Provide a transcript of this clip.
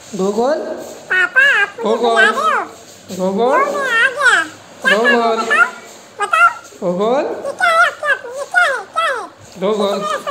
भूगोल। पापा आप मुझे बुला रहे हो? भूगोल। मैं आ गया। क्या भूगोल। बताओ बताओ। भूगोल। ये क्या है आपके हाथ में? ये क्या है? भूगोल।